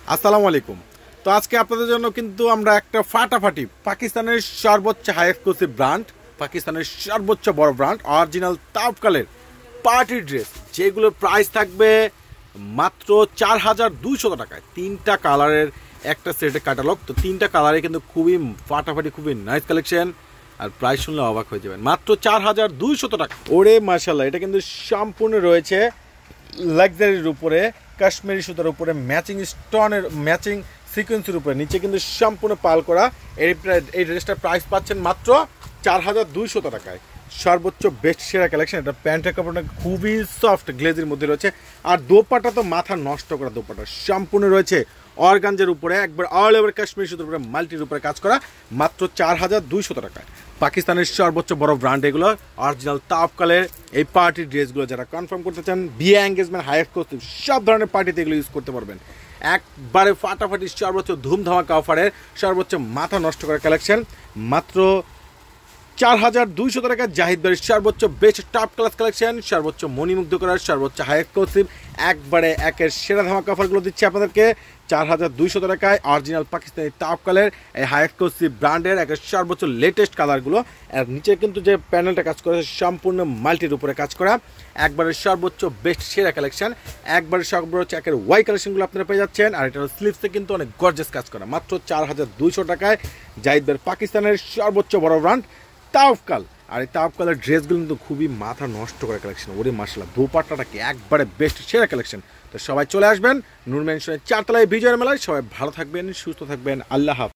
আসসালামু আলাইকুম। তো আজকে আপনাদের জন্য কিন্তু আমরা একটা ফাটাফাটি পাকিস্তানের সর্বোচ্চ হাই এক্সক্লুসিভ ব্র্যান্ড, পাকিস্তানের সর্বোচ্চ বড় ব্র্যান্ড অরিজিনাল তাওকালের পার্টি ড্রেস, যেগুলোর প্রাইস থাকবে মাত্র 4200 টাকায়। তিনটা কালারের একটা সেটের ক্যাটালগ, তো তিনটা কালারে কিন্তু খুবই ফাটাফাটি, খুবই নাইস কালেকশন। আর প্রাইস শুনলে অবাক হয়ে যাবেন, মাত্র 4200 টাকা। ওরে মাশাআল্লাহ, এটা কিন্তু সম্পূর্ণ রয়েছে লাক্সারির উপরে, কাশ্মীরি সুতার উপরে, ম্যাচিং স্টোনের ম্যাচিং সিকোয়েন্সের উপরে, নিচে কিন্তু সম্পূর্ণ পাল করা। এই ড্রেসটার প্রাইস পাচ্ছেন মাত্র 4200 টাকায়। সর্বোচ্চ বেস্ট সেরা কালেকশন। এটা প্যান্টের কাপড়টা খুবই সফট গ্লেজের মধ্যে রয়েছে। আর দোপাটা তো মাথা নষ্ট করা দোপাটা, সম্পূর্ণ রয়েছে অর্গানজের উপরে, একবার অল ওভার কাশ্মীরি সুতার উপরে, মাল্টির উপরে কাজ করা, মাত্র 4200 টাকায়। পাকিস্তানের সর্বোচ্চ বড় ব্র্যান্ড এগুলো, অরিজিনাল তাওকালের এই পার্টি ড্রেসগুলো যারা কনফার্ম করতে চান, বিয়ে এঙ্গেজমেন্ট, হাই এক্সক্লুসিভ সব ধরনের পার্টিতে এগুলো ইউজ করতে পারবেন। একবারে ফাটাফাটি সর্বোচ্চ ধুমধামাকা অফারের সর্বোচ্চ মাথা নষ্ট করা কালেকশন, মাত্র 4200 টাকা। জাহিদ বাড়ির সর্বোচ্চ বেস্ট টপ ক্লাস কালেকশন, সর্বোচ্চ মণিমুগ্ধ করার সর্বোচ্চ হাই এক্সক্লুসিভ একবারে একের সেরা ধামাকা অফারগুলো দিচ্ছে আপনাদেরকে 4200 টাকায়। অরিজিনাল পাকিস্তানি তাওকালের এই হাই এক্সক্লুসিভ ব্র্যান্ডের একের সর্বোচ্চ লেটেস্ট কালারগুলো। আর নিচে কিন্তু যে প্যানেলটা কাজ করেছে সম্পূর্ণ মাল্টির উপরে কাজ করা, একবারে সর্বোচ্চ বেস্ট সেরা কালেকশন, একবারে সর্বোচ্চ একের ওয়াই কালেকশনগুলো আপনারা পেয়ে যাচ্ছেন। আর এটার স্লিভসে কিন্তু অনেক গর্জাস কাজ করা, মাত্র 4200 টাকায়। জাহিদ বাড়ি পাকিস্তানের সর্বোচ্চ বড় ব্র্যান্ড তাওকাল। আর এই তাওকালের ড্রেসগুলো কিন্তু খুবই মাথা নষ্ট করা কালেকশন। ওরে মাশাআল্লাহ, দোপাট্টাটাকে একবারে বেস্ট সেরা কালেকশন। তো সবাই চলে আসবেন নূর মেনশনের 4 তলায় বিজয়ের মেলায়। সবাই ভালো থাকবেন, সুস্থ থাকবেন, আল্লাহ হাফেজ।